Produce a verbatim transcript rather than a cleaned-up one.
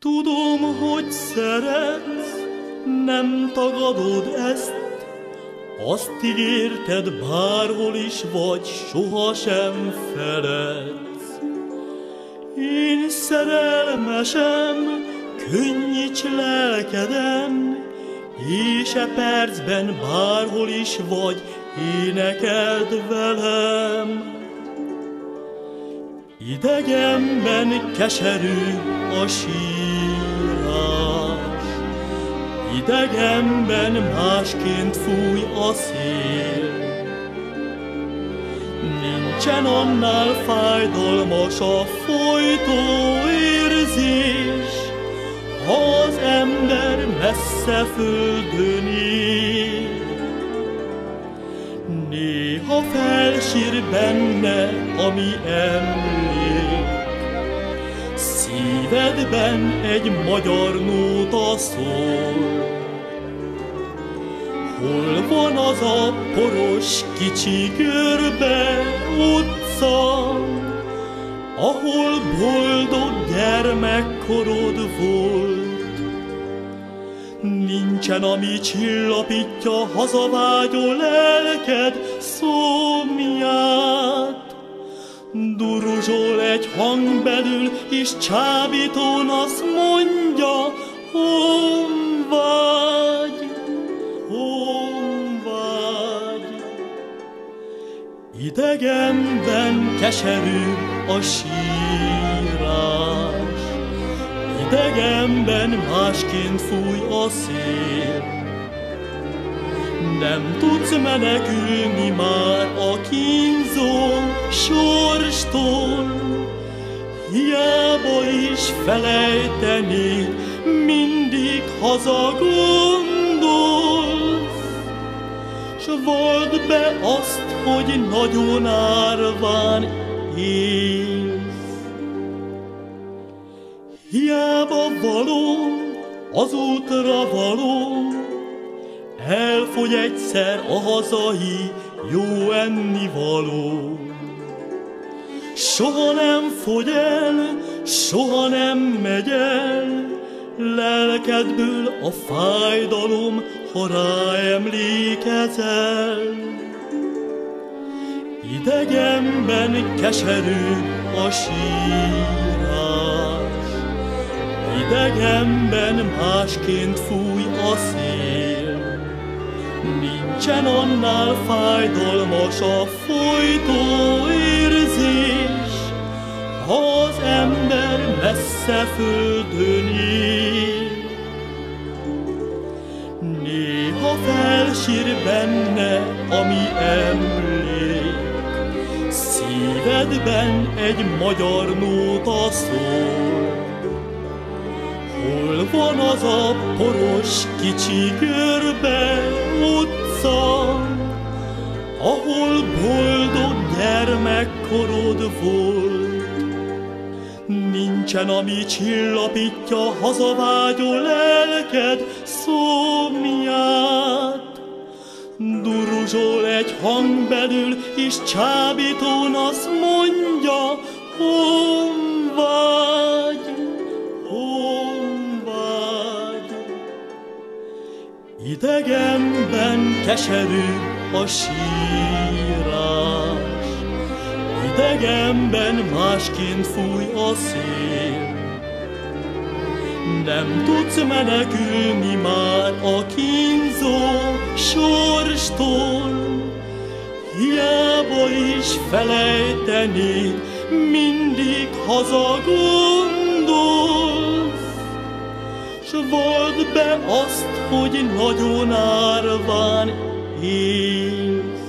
Tudom, hogy szeretsz, nem tagadod ezt, azt ígérted, bárhol is vagy, sohasem feledsz. Én szerelmesem, könnyíts lelkeden, és e percben bárhol is vagy, énekeld velem. Idegenben keserű a sírás, idegenben másként fúj a szél. Nincsen annál fájdalmas a folytó érzés, ha az ember messze földön él. Néha felsír benne, ami emlék, szívedben egy magyar nóta szól. Hol van az a poros kicsi görbe utca, ahol boldog gyermekkorod volt? Nincsen, ami csillapítja hazavágyó lelked szomját. Duruzsol egy hang belül, és csábítón azt mondja, honvágy, honvágy. Idegenben keserű a sírás, idegenben másként fúj a szél. Nem tudsz menekülni már a kínzó sorstól, hiába is felejtenéd, mindig hazagondolsz. S vald be azt, hogy nagyon árván élsz. Hiába való, az útra való, elfogy egyszer a hazai jó ennivaló. Soha nem fogy el, soha nem megy el lelkedből a fájdalom, ha rá emlékezel. Idegenben keserű a sírás, idegenben másként fúj a szél. Nincsen annál fájdalmas a folytó érzés, ha az ember messze földön él. Néha felsír benne, ami emlék, szívedben egy magyar nóta szól. Hol van az a poros kicsi görbe utca, ahol boldog gyermekkorod volt? Nincsen, ami csillapítja hazavágyó lelked szomját. Duruzsol egy hang belül, és csábítón azt mondja, honvágy, honvágy. Idegenben keserű a sírás, idegenben másként fúj a szél. Nem tudsz menekülni már a kínzó sorstól, hiába is felejtenéd, mindig hazagondolsz. S vald be azt, hogy nagyon árván élsz.